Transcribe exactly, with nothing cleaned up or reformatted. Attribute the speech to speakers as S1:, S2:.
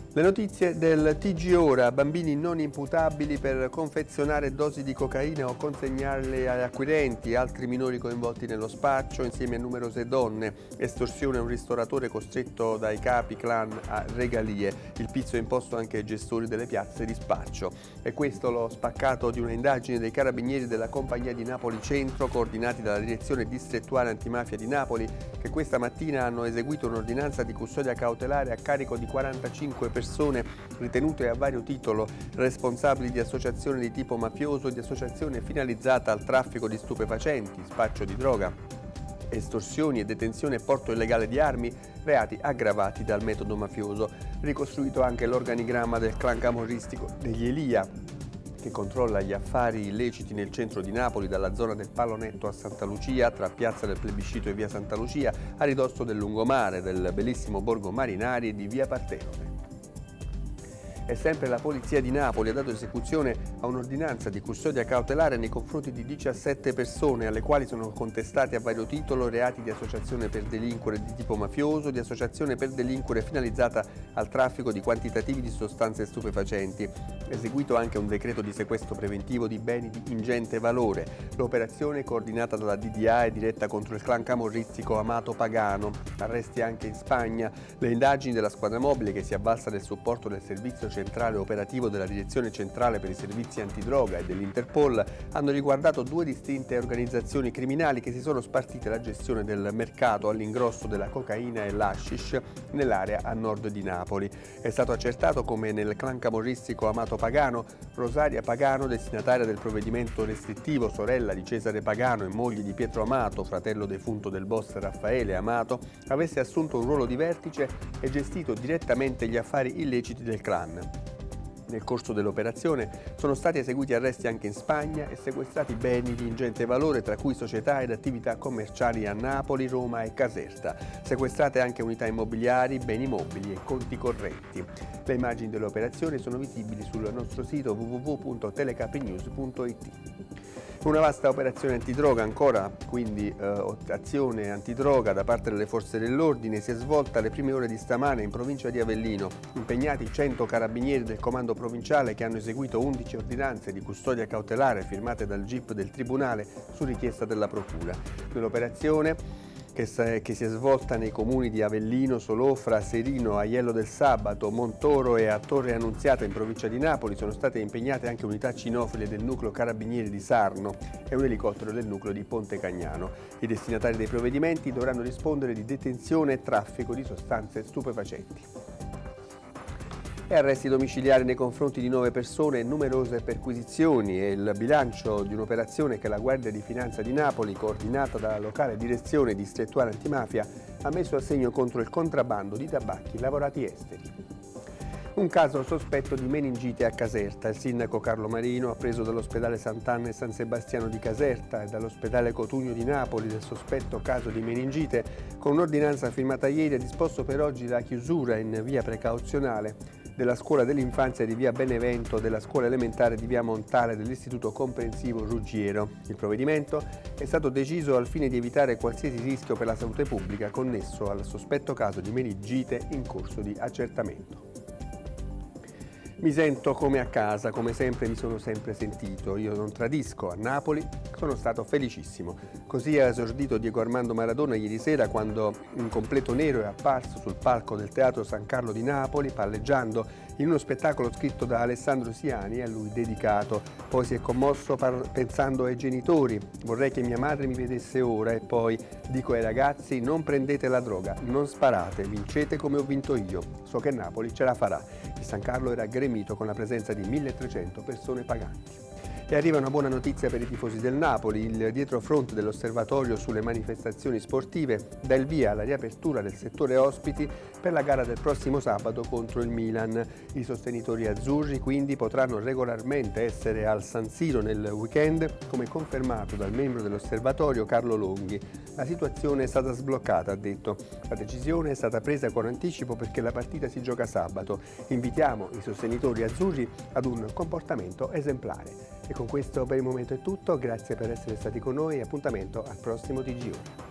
S1: Le notizie del T G Ora, bambini non imputabili per confezionare dosi di cocaina o consegnarle agli acquirenti, altri minori coinvolti nello spaccio insieme a numerose donne, estorsione a un ristoratore costretto dai capi clan a regalie, il pizzo imposto anche ai gestori delle piazze di spaccio. E questo lo spaccato di una indagine dei carabinieri della compagnia di Napoli Centro, coordinati dalla direzione distrettuale antimafia di Napoli, che questa mattina hanno eseguito un'ordinanza di custodia cautelare a carico di quarantacinque persone ritenute a vario titolo responsabili di associazione di tipo mafioso e di associazione finalizzata al traffico di stupefacenti, spaccio di droga, estorsioni e detenzione e porto illegale di armi, reati aggravati dal metodo mafioso. Ricostruito anche l'organigramma del clan camorristico degli Elia, che controlla gli affari illeciti nel centro di Napoli, dalla zona del Palonetto a Santa Lucia, tra Piazza del Plebiscito e Via Santa Lucia, a ridosso del lungomare, del bellissimo borgo Marinari e di Via Partenone. E sempre la Polizia di Napoli ha dato esecuzione a un'ordinanza di custodia cautelare nei confronti di diciassette persone, alle quali sono contestati a vario titolo reati di associazione per delinquere di tipo mafioso, di associazione per delinquere finalizzata al traffico di quantitativi di sostanze stupefacenti. Eseguito anche un decreto di sequestro preventivo di beni di ingente valore. L'operazione, coordinata dalla D D A, è diretta contro il clan camorristico Amato Pagano. Arresti anche in Spagna. Le indagini della squadra mobile, che si è avvalsa del supporto del servizio centrale operativo della Direzione Centrale per i Servizi Antidroga e dell'Interpol, hanno riguardato due distinte organizzazioni criminali che si sono spartite la gestione del mercato all'ingrosso della cocaina e l'hashish nell'area a nord di Napoli. È stato accertato come nel clan camorristico Amato Pagano, Rosaria Pagano, destinataria del provvedimento restrittivo, sorella di Cesare Pagano e moglie di Pietro Amato, fratello defunto del boss Raffaele Amato, avesse assunto un ruolo di vertice e gestito direttamente gli affari illeciti del clan. Nel corso dell'operazione sono stati eseguiti arresti anche in Spagna e sequestrati beni di ingente valore, tra cui società ed attività commerciali a Napoli, Roma e Caserta. Sequestrate anche unità immobiliari, beni mobili e conti correnti. Le immagini dell'operazione sono visibili sul nostro sito w w w punto telecapinews punto i t. Una vasta operazione antidroga ancora, quindi eh, azione antidroga da parte delle forze dell'ordine, si è svolta alle prime ore di stamane in provincia di Avellino. Impegnati cento carabinieri del comando provinciale che hanno eseguito undici ordinanze di custodia cautelare firmate dal G I P del Tribunale su richiesta della Procura. Nell'operazione, che si è svolta nei comuni di Avellino, Solofra, Serino, Aiello del Sabato, Montoro e a Torre Annunziata in provincia di Napoli, sono state impegnate anche unità cinofile del nucleo carabinieri di Sarno e un elicottero del nucleo di Ponte Cagnano. I destinatari dei provvedimenti dovranno rispondere di detenzione e traffico di sostanze stupefacenti. E arresti domiciliari nei confronti di nove persone e numerose perquisizioni. È il bilancio di un'operazione che la Guardia di Finanza di Napoli, coordinata dalla locale direzione distrettuale antimafia, ha messo a segno contro il contrabbando di tabacchi lavorati esteri. Un caso sospetto di meningite a Caserta. Il sindaco Carlo Marino ha preso dall'ospedale Sant'Anna e San Sebastiano di Caserta e dall'ospedale Cotugno di Napoli del sospetto caso di meningite. Con un'ordinanza firmata ieri ha disposto per oggi la chiusura in via precauzionale della scuola dell'infanzia di via Benevento, della scuola elementare di via Montale, dell'istituto comprensivo Ruggiero. Il provvedimento è stato deciso al fine di evitare qualsiasi rischio per la salute pubblica connesso al sospetto caso di meningite in corso di accertamento. Mi sento come a casa, come sempre mi sono sempre sentito. Io non tradisco, a Napoli sono stato felicissimo. Così ha esordito Diego Armando Maradona ieri sera, quando in completo nero è apparso sul palco del Teatro San Carlo di Napoli, palleggiando in uno spettacolo scritto da Alessandro Siani e a lui dedicato. Poi si è commosso pensando ai genitori. Vorrei che mia madre mi vedesse ora. E poi dico ai ragazzi: non prendete la droga, non sparate, vincete come ho vinto io. So che Napoli ce la farà. Il San Carlo era gremito con la presenza di milletrecento persone paganti. E arriva una buona notizia per i tifosi del Napoli. Il dietrofront dell'osservatorio sulle manifestazioni sportive dà il via alla riapertura del settore ospiti per la gara del prossimo sabato contro il Milan. I sostenitori azzurri quindi potranno regolarmente essere al San Siro nel weekend, come confermato dal membro dell'osservatorio Carlo Longhi. La situazione è stata sbloccata, ha detto. La decisione è stata presa con anticipo perché la partita si gioca sabato. Invitiamo i sostenitori azzurri ad un comportamento esemplare. E con questo per il momento è tutto, grazie per essere stati con noi e appuntamento al prossimo T G O.